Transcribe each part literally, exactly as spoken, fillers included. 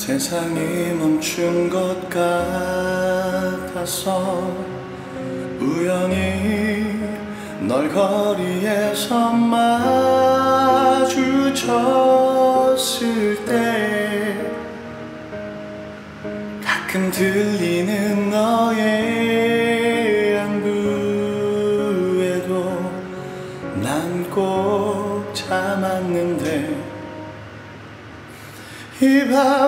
세상이 멈춘 것 같아서 우연히 널 거리에서 마주쳤을 때 가끔 들리는 너의 안부에도 난 꼭 참았는데 이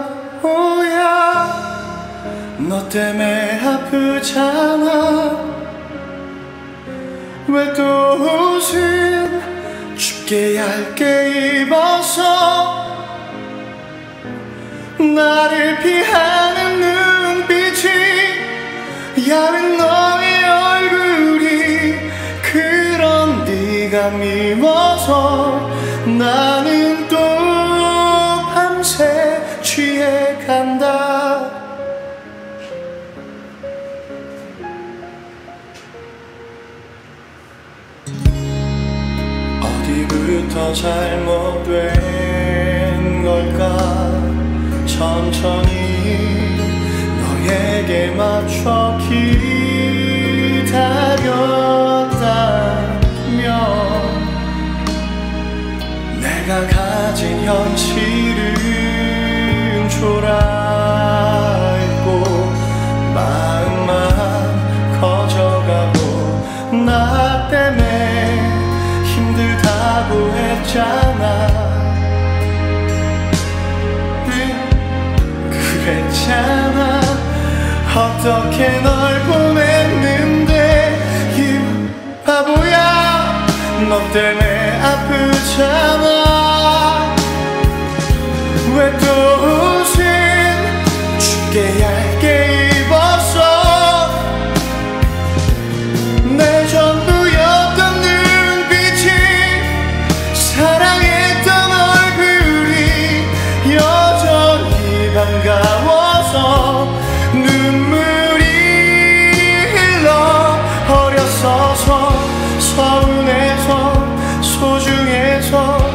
바보야 너 때문에 아프잖아 왜 또 옷은 춥게 얇게 입어서 나를 피하는 눈빛이 야윈 너의 얼굴이 그런 네가 미워서 나는 또 밤새 취해 간다 어디부터 잘못된 걸까 천천히 너에게 맞춰 기다렸다면 내가 가진 현실은 초라했고 마음만 커져가고 나 때문에 힘들다고 했잖아 그랬잖아 어떻게 널 보냈는데 이 바보야 너 때문에 아프잖아 왜 또 옷은 춥게 얇게 입었어 내 전부였던 눈빛이 사랑했던 얼굴이 여전히 반가워서 눈물이 흘러 어렸어서 서운해서 소중해서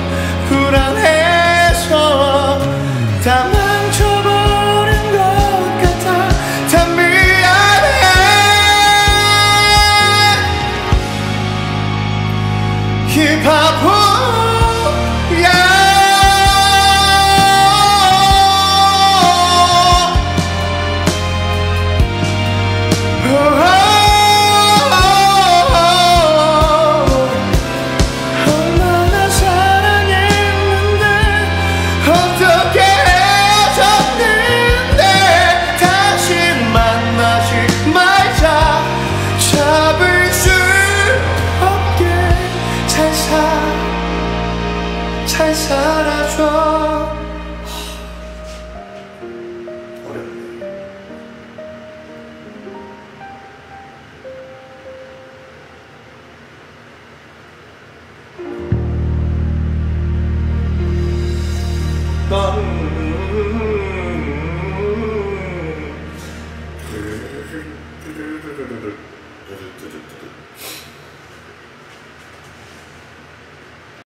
불안해서 다 망쳐버린 것 같아 다 미안해 이 바보야 잘 살아줘